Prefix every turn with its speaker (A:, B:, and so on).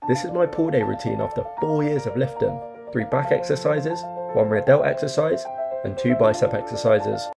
A: This is my pull day routine after 4 years of lifting. 3 back exercises, 1 rear delt exercise, and 2 bicep exercises.